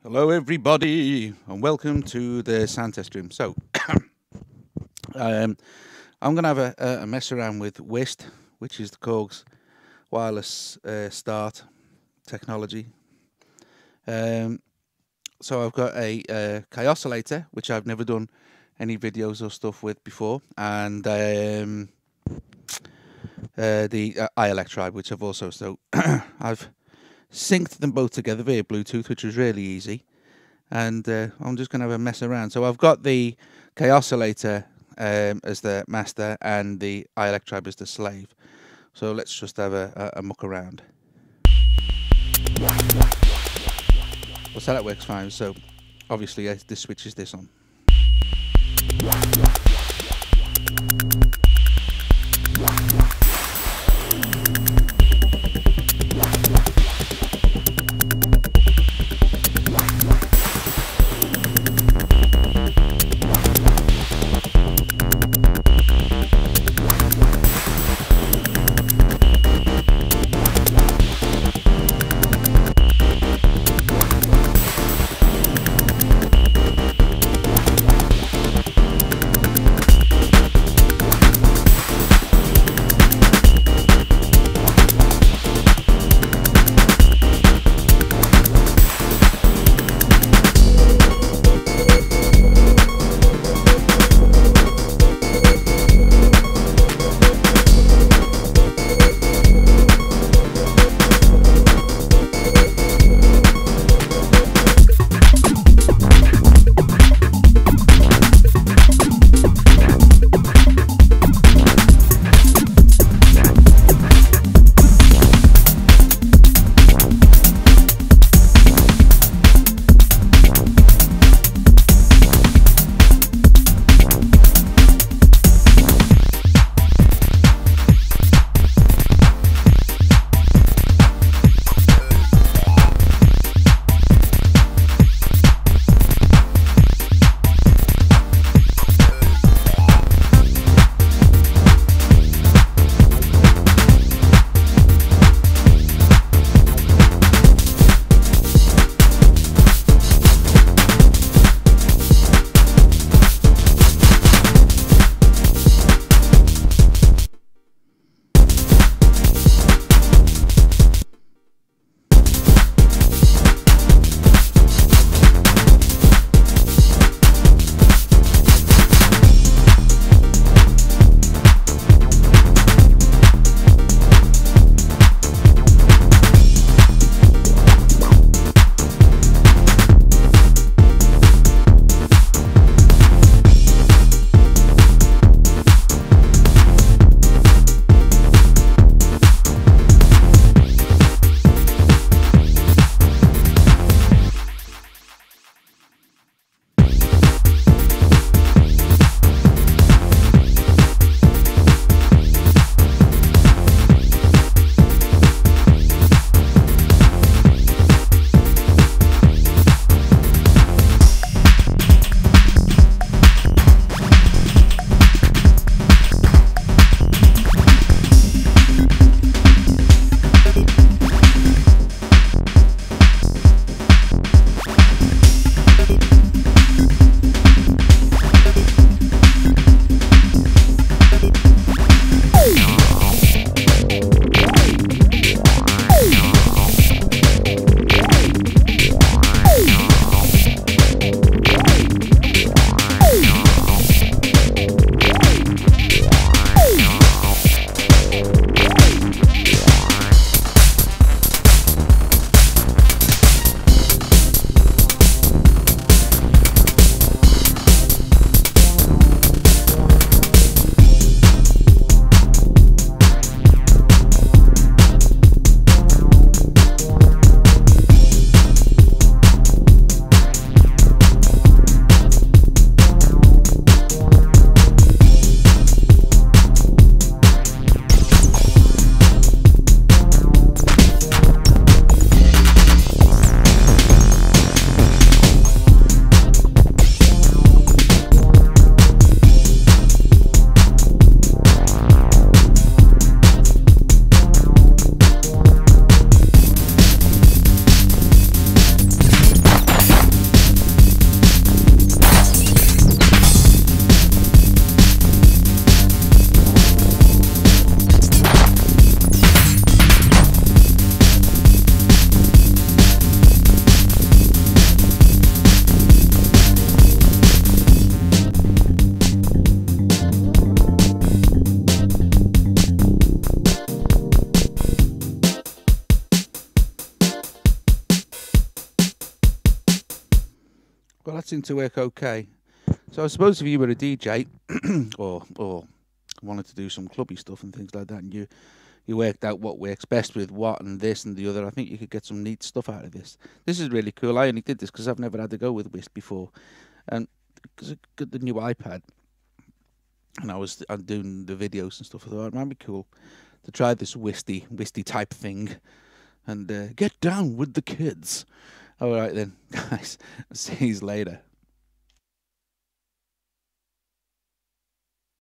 Hello everybody and welcome to the sound test room. So I'm going to have a mess around with WIST, which is the Korg's wireless start technology. So I've got a iKaossilator, which I've never done any videos or stuff with before, and the iElectribe, which I've also, so I've synced them both together via Bluetooth, which was really easy, and I'm just going to have a mess around. So I've got the iKaossilator as the master and the iElectribe as the slave. So let's just have a muck around. Well, so that works fine. So obviously this switches this on. Well, that seemed to work okay. So I suppose if you were a DJ or wanted to do some clubby stuff and things like that, and you worked out what works best with what and this and the other, I think you could get some neat stuff out of this. This is really cool. I only did this because I've never had to go with WIST before, and because I got the new iPad, and I'm doing the videos and stuff. I thought it might be cool to try this WIST type thing and get down with the kids. All right then, guys. See you later.